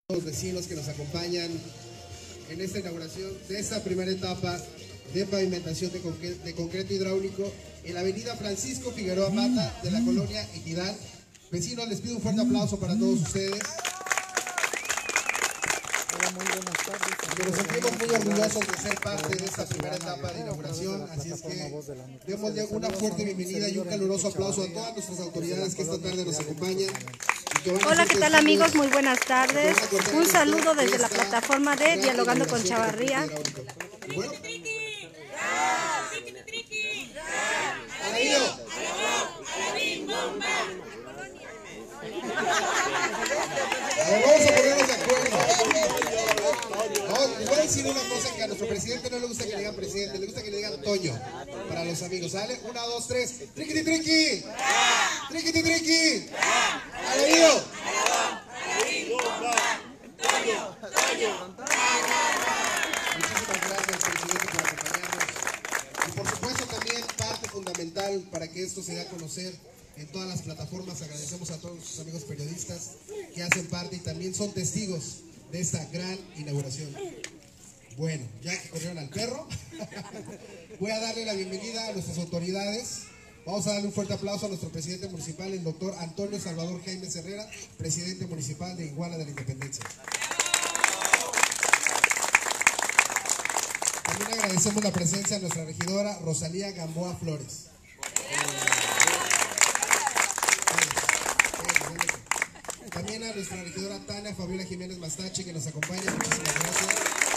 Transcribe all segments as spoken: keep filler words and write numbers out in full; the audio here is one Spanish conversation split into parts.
los vecinos que nos acompañan en esta inauguración de esta primera etapa de pavimentación de, concre de concreto hidráulico en la avenida Francisco Figueroa Mata de la colonia Equidad. Vecinos, les pido un fuerte aplauso para todos ustedes. Hola, muy buenas tardes. Nos sentimos muy orgullosos de ser parte de esta primera etapa de inauguración, así es que démosle una fuerte bienvenida y un caluroso aplauso a todas nuestras autoridades que esta tarde nos acompañan. Hola, ¿qué tal amigos? Muy buenas tardes. Un saludo desde la plataforma de Dialogando con Chavarría. Bueno, a ver, vamos a ponernos de acuerdo. No, les voy a decir una cosa, que a nuestro presidente no le gusta que le digan presidente, le gusta que le digan Toño, para los amigos, ¿sale? Una, dos, tres. ¡Triquiti, triqui! ¡Triquiti, triqui! ¡Alabío! ¡Toño! ¡Toño! Muchísimas gracias, presidente, por acompañarnos. Y por supuesto también parte fundamental para que esto se dé a conocer en todas las plataformas. Agradecemos a todos nuestros amigos periodistas que hacen parte y también son testigos de esta gran inauguración. Bueno, ya que corrieron al perro, voy a darle la bienvenida a nuestras autoridades. Vamos a darle un fuerte aplauso a nuestro presidente municipal, el doctor Antonio Salvador Jaime Herrera, presidente municipal de Iguala de la Independencia. También agradecemos la presencia de nuestra regidora Rosalía Gamboa Flores. También a nuestra regidora Tania Fabiola Jiménez Mastache, que nos acompaña, muchísimas gracias.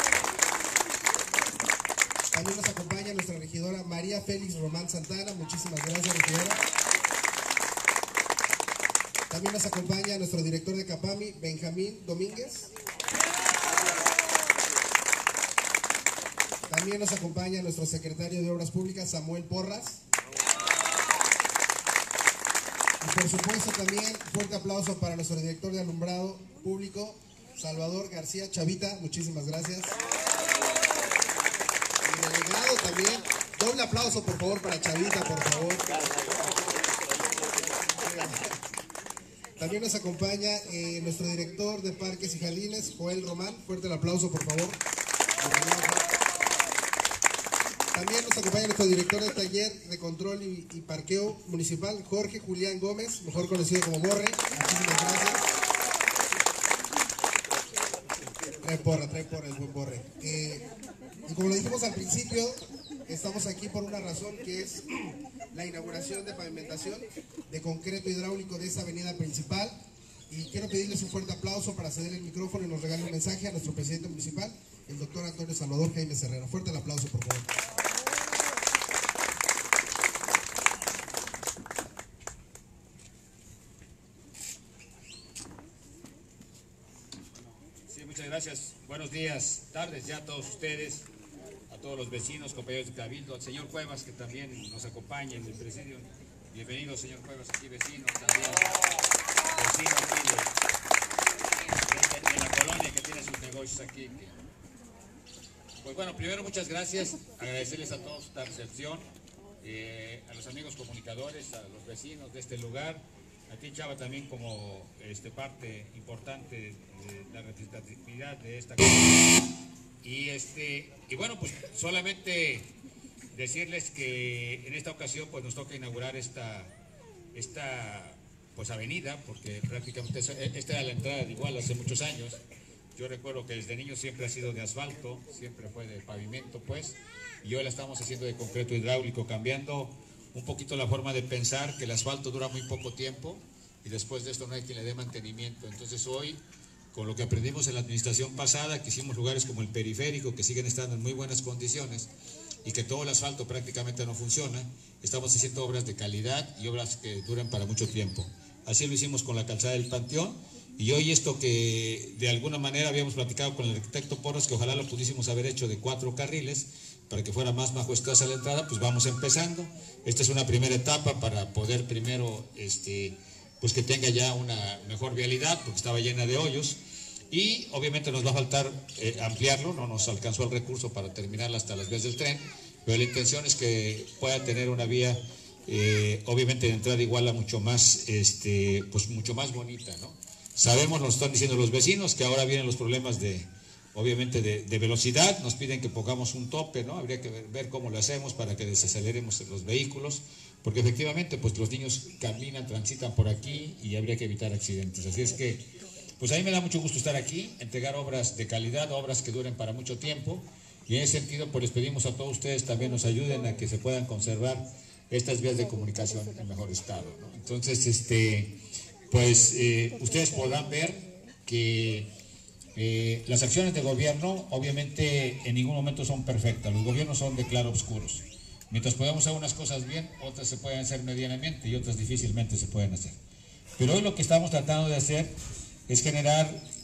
También nos acompaña nuestra regidora María Félix Román Santana, muchísimas gracias, regidora. También nos acompaña nuestro director de Capami, Benjamín Domínguez. También nos acompaña nuestro secretario de Obras Públicas, Samuel Porras. Y por supuesto también fuerte aplauso para nuestro director de Alumbrado Público, Salvador García Chavita, muchísimas gracias. Y delegado también, doble aplauso por favor para Chavita, por favor. También nos acompaña eh, nuestro director de Parques y Jardines, Joel Román, fuerte el aplauso por favor. También nos acompaña nuestro director de taller de control y, y parqueo municipal, Jorge Julián Gómez, mejor conocido como Borre. Muchísimas gracias. Trae porra, trae porra el buen Borre. Eh, y como lo dijimos al principio, estamos aquí por una razón, que es la inauguración de pavimentación de concreto hidráulico de esta avenida principal. Y quiero pedirles un fuerte aplauso para ceder el micrófono y nos regale un mensaje a nuestro presidente municipal, el doctor Antonio Salvador Jaime Herrera. Fuerte el aplauso, por favor. Muchas gracias, buenos días, tardes ya a todos ustedes, a todos los vecinos, compañeros de Cabildo, al señor Cuevas que también nos acompaña en el presidio. Bienvenido, señor Cuevas, aquí vecino también, vecino aquí de, de, de la colonia que tiene sus negocios aquí. Que... Pues bueno, primero muchas gracias, agradecerles a todos esta recepción, eh, a los amigos comunicadores, a los vecinos de este lugar. A ti, Chava, también como este, parte importante de la representatividad de esta comunidad. Y, este, y bueno, pues solamente decirles que en esta ocasión pues nos toca inaugurar esta, esta pues, avenida, porque prácticamente esta era la entrada de Iguala hace muchos años. Yo recuerdo que desde niño siempre ha sido de asfalto, siempre fue de pavimento, pues, y hoy la estamos haciendo de concreto hidráulico, cambiando un poquito la forma de pensar, que el asfalto dura muy poco tiempo y después de esto no hay quien le dé mantenimiento. Entonces hoy, con lo que aprendimos en la administración pasada, que hicimos lugares como el periférico, que siguen estando en muy buenas condiciones y que todo el asfalto prácticamente no funciona, estamos haciendo obras de calidad y obras que duran para mucho tiempo. Así lo hicimos con la calzada del Panteón, y hoy esto que de alguna manera habíamos platicado con el arquitecto Porras, que ojalá lo pudiésemos haber hecho de cuatro carriles, para que fuera más majestuosa la entrada, pues vamos empezando. Esta es una primera etapa para poder primero, este, pues que tenga ya una mejor vialidad, porque estaba llena de hoyos, y obviamente nos va a faltar eh, ampliarlo, no nos alcanzó el recurso para terminarla hasta las vías del tren, pero la intención es que pueda tener una vía, eh, obviamente de entrada igual a mucho más, este, pues mucho más bonita, ¿no? Sabemos, nos están diciendo los vecinos, que ahora vienen los problemas de, obviamente, de, de velocidad. Nos piden que pongamos un tope, ¿no? Habría que ver, ver cómo lo hacemos para que desaceleremos los vehículos, porque efectivamente, pues los niños caminan, transitan por aquí y habría que evitar accidentes. Así es que, pues a mí me da mucho gusto estar aquí, entregar obras de calidad, obras que duren para mucho tiempo, y en ese sentido, pues les pedimos a todos ustedes también nos ayuden a que se puedan conservar estas vías de comunicación en mejor estado, ¿no? Entonces, este, pues eh, ustedes podrán ver que eh, las acciones de gobierno obviamente en ningún momento son perfectas, los gobiernos son de claroscuros. Mientras podamos hacer unas cosas bien, otras se pueden hacer medianamente y otras difícilmente se pueden hacer. Pero hoy lo que estamos tratando de hacer es generar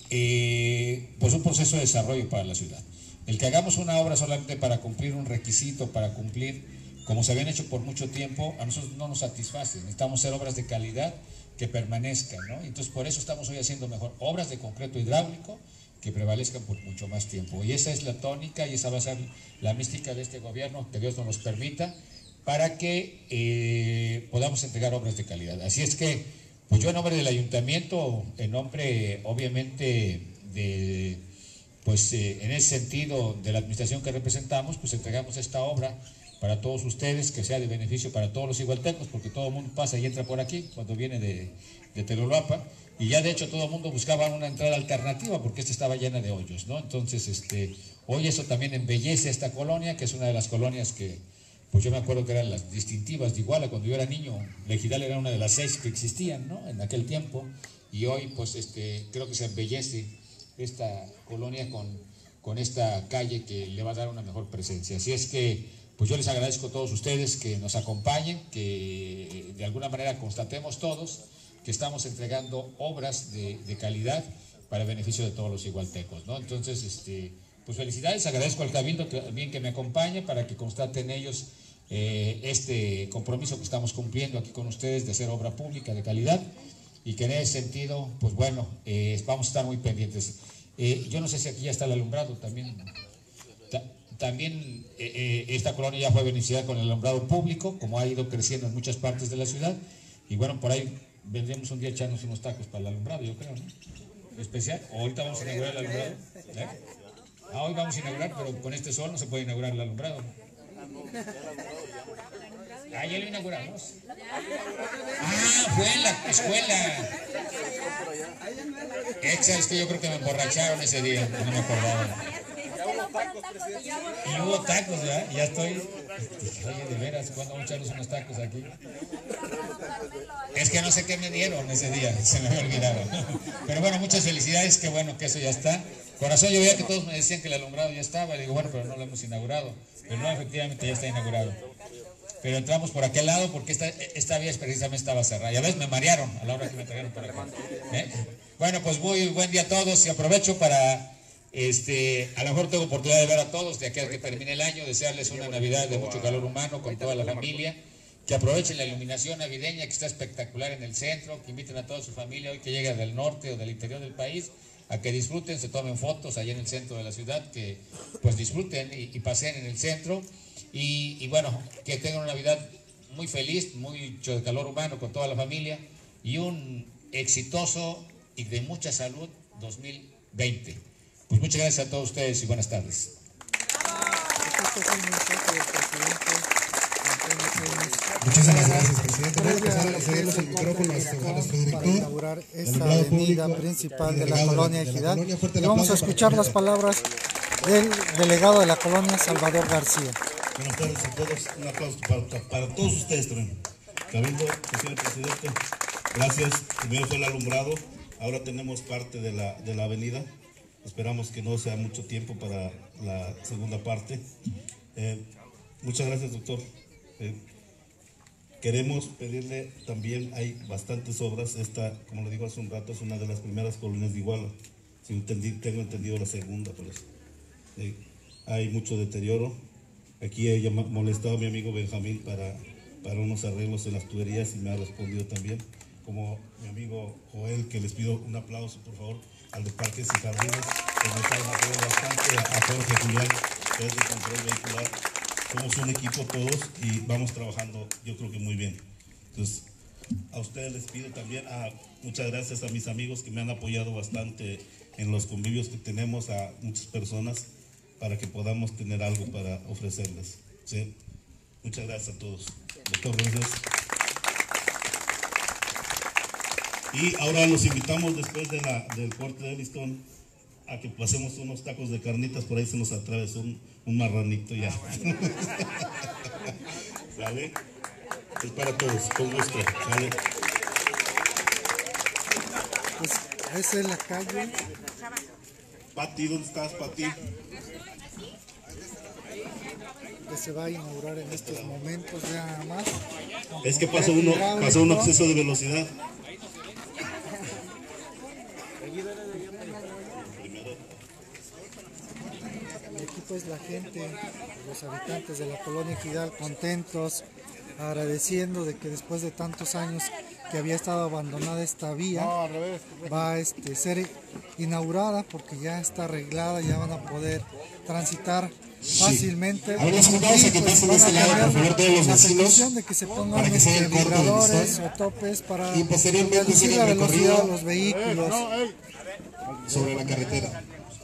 eh, pues un proceso de desarrollo para la ciudad. El que hagamos una obra solamente para cumplir un requisito, para cumplir como se habían hecho por mucho tiempo, a nosotros no nos satisface. Necesitamos hacer obras de calidad que permanezcan, ¿no? Entonces por eso estamos hoy haciendo mejor obras de concreto hidráulico que prevalezcan por mucho más tiempo. Y esa es la tónica y esa va a ser la mística de este gobierno, que Dios nos permita, para que eh, podamos entregar obras de calidad. Así es que, pues yo en nombre del ayuntamiento, en nombre obviamente de, pues eh, en ese sentido de la administración que representamos, pues entregamos esta obra para todos ustedes, que sea de beneficio para todos los igualtecos, porque todo el mundo pasa y entra por aquí cuando viene de, de Telolapa, y ya de hecho todo el mundo buscaba una entrada alternativa porque esta estaba llena de hoyos, ¿no? Entonces, este, hoy eso también embellece esta colonia, que es una de las colonias que, pues yo me acuerdo que eran las distintivas de Iguala. Cuando yo era niño, La Ejidal era una de las seis que existían, ¿no? En aquel tiempo, y hoy pues este, creo que se embellece esta colonia con, con esta calle que le va a dar una mejor presencia. Así es que pues yo les agradezco a todos ustedes que nos acompañen, que de alguna manera constatemos todos que estamos entregando obras de, de calidad para el beneficio de todos los igualtecos, ¿no? Entonces, este, pues felicidades, agradezco al Cabildo también que me acompañe para que constaten ellos eh, este compromiso que estamos cumpliendo aquí con ustedes de hacer obra pública de calidad, y que en ese sentido, pues bueno, eh, vamos a estar muy pendientes. Eh, yo no sé si aquí ya está el alumbrado también. También eh, eh, esta colonia ya fue beneficiada con el alumbrado público, como ha ido creciendo en muchas partes de la ciudad, y bueno, por ahí vendremos un día a echarnos unos tacos para el alumbrado, yo creo, ¿no? Especial. ¿O ahorita vamos a inaugurar el alumbrado? ¿Eh? Ah, hoy vamos a inaugurar, pero con este sol no se puede inaugurar el alumbrado. Ah, ya lo inauguramos. Ah, fue en la escuela. Exa, es que yo creo que me emborracharon ese día, no me acordaba. Y hubo tacos, ¿verdad? Ya estoy. Oye, de veras, ¿cuándo vamos a echarnos unos tacos aquí? Es que no sé qué me dieron ese día, se me había olvidado. Pero bueno, muchas felicidades, qué bueno que eso ya está. Corazón, yo veía que todos me decían que el alumbrado ya estaba. Le digo, bueno, pero no lo hemos inaugurado. Pero no, efectivamente ya está inaugurado. Pero entramos por aquel lado porque esta, esta vía precisamente estaba cerrada. Y a veces me marearon a la hora que me trajeron por acá. ¿Eh? Bueno, pues muy buen día a todos y aprovecho para. Este, a lo mejor tengo oportunidad de ver a todos de aquí a que termine el año, desearles una Navidad de mucho calor humano con toda la familia, que aprovechen la iluminación navideña que está espectacular en el centro, que inviten a toda su familia hoy que llega del norte o del interior del país, a que disfruten, se tomen fotos allá en el centro de la ciudad, que pues disfruten y, y paseen en el centro, y, y bueno, que tengan una Navidad muy feliz, mucho de calor humano con toda la familia, y un exitoso y de mucha salud dos mil veinte. Pues muchas gracias a todos ustedes y buenas tardes. Muchísimas gracias, presidente. Voy a empezar a cederles el micrófono a nuestro, a nuestro director. Para inaugurar esta avenida principal de la colonia Ejidal. Y vamos a escuchar las palabras del delegado de la colonia, Salvador García. Buenas tardes a todos. Un aplauso para, para todos ustedes también. Cabildo, señor presidente, gracias. Primero fue el alumbrado, ahora tenemos parte de la, de la avenida. Esperamos que no sea mucho tiempo para la segunda parte. Eh, muchas gracias, doctor. Eh, queremos pedirle también, hay bastantes obras. Esta, como le digo hace un rato, es una de las primeras colonias de Iguala. Si entendí, tengo entendido la segunda, pero eh, hay mucho deterioro. Aquí he llamado, molestado a mi amigo Benjamín para, para unos arreglos en las tuberías y me ha respondido también. Como mi amigo Joel, que les pido un aplauso, por favor, al de Parques y Jardines, que nos ha apoyado bastante, a Jorge Julián, que es de control vehicular. Somos un equipo todos y vamos trabajando, yo creo que muy bien. Entonces, a ustedes les pido también, a Muchas gracias a mis amigos que me han apoyado bastante en los convivios que tenemos, a muchas personas, para que podamos tener algo para ofrecerles. ¿Sí? Muchas gracias a todos. Doctor, gracias. Y ahora los invitamos después de la, del corte de listón a que pasemos unos tacos de carnitas, por ahí se nos atravesó un, un marranito ya. ¿Sale? Es para todos, con gusto. ¿Sale? Pues esa es la calle. Pati, ¿dónde estás, Pati? Que se va a inaugurar en estos momentos, ya nada más. Es que pasó uno, pasó un exceso de velocidad. Y aquí pues la gente, los habitantes de la colonia Ejidal contentos, agradeciendo de que después de tantos años que había estado abandonada esta vía, va a este, ser inaugurada porque ya está arreglada, ya van a poder transitar fácilmente. Sí. A ver, les invitamos a que pasen de ese lado, por favor, todos los vecinos, de que se pongan para que se haga el corte del vibradores listón. o topes para Y posteriormente reducir sigue la el velocidad de recorrido los vehículos. sobre la carretera.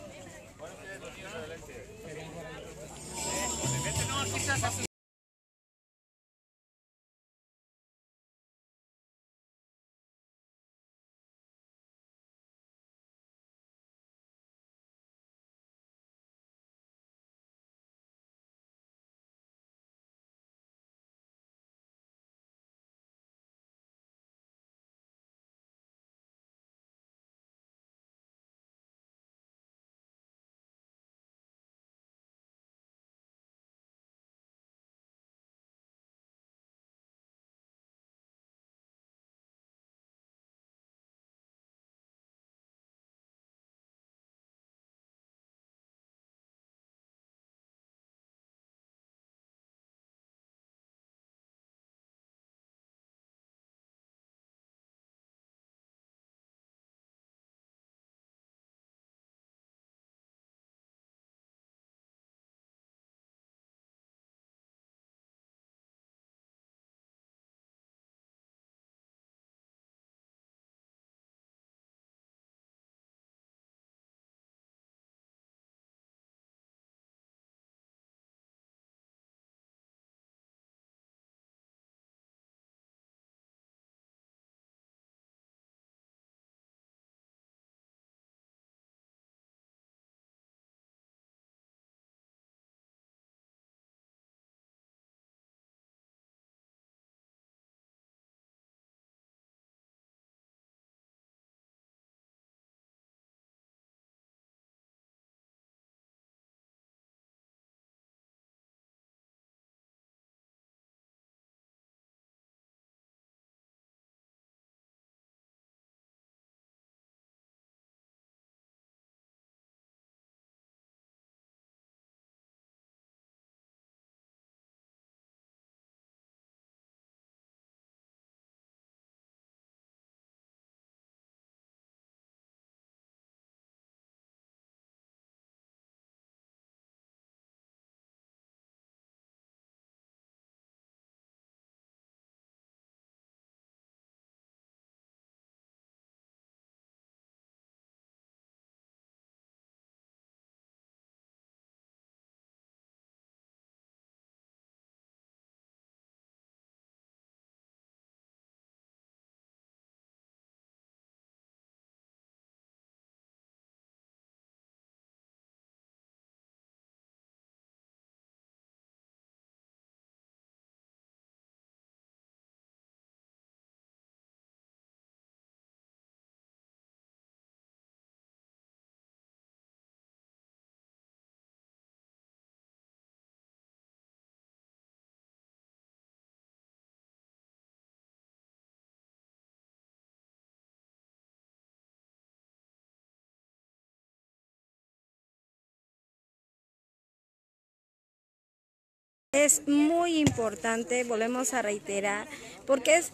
Es muy importante, volvemos a reiterar, porque es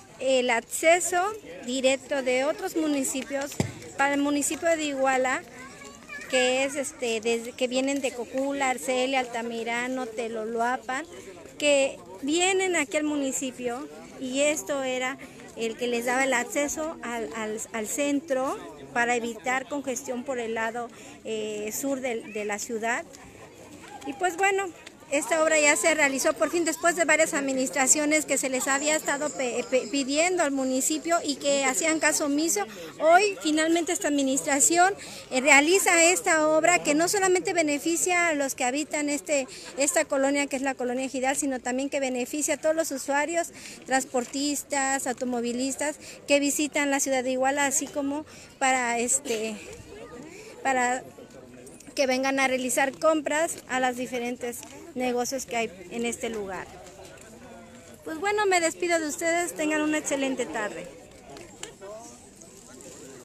el acceso directo de otros municipios para el municipio de Iguala, que es este desde que vienen de Cocula, Arcelia, Altamirano, Teloloapan, que vienen aquí al municipio, y esto era el que les daba el acceso al, al, al centro para evitar congestión por el lado eh, sur de, de la ciudad. Y pues bueno, esta obra ya se realizó por fin después de varias administraciones que se les había estado pe pe pidiendo al municipio y que hacían caso omiso. Hoy finalmente esta administración eh, realiza esta obra que no solamente beneficia a los que habitan este, esta colonia, que es la colonia Ejidal, sino también que beneficia a todos los usuarios, transportistas, automovilistas que visitan la ciudad de Iguala, así como para este para que vengan a realizar compras a los diferentes negocios que hay en este lugar. Pues bueno, me despido de ustedes, tengan una excelente tarde.